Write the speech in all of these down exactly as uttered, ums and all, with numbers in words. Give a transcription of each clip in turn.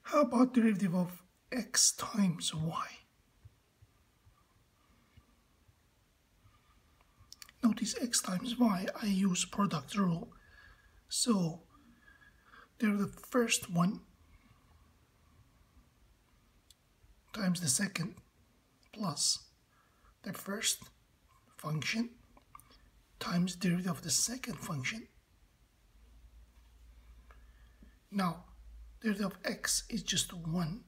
How about derivative of x times y? Notice x times y, I use product rule. So they're the first one times the second plus the first function times derivative of the second function. Now, derivative of x is just one.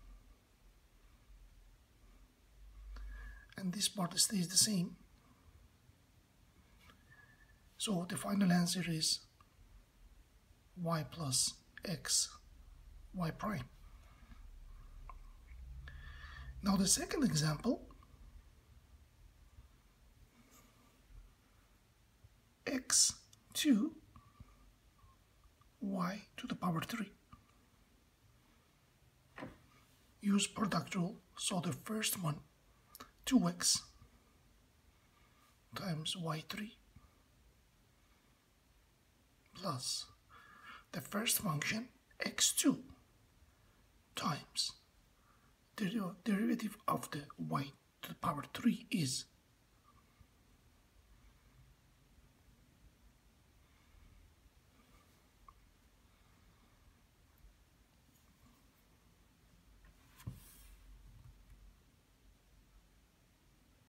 And this part stays the same. So the final answer is y plus x, y prime. Now the second example, x two y to the power three. Use product rule, so the first one, two x times y three plus the first function x two times the derivative of the y to the power three is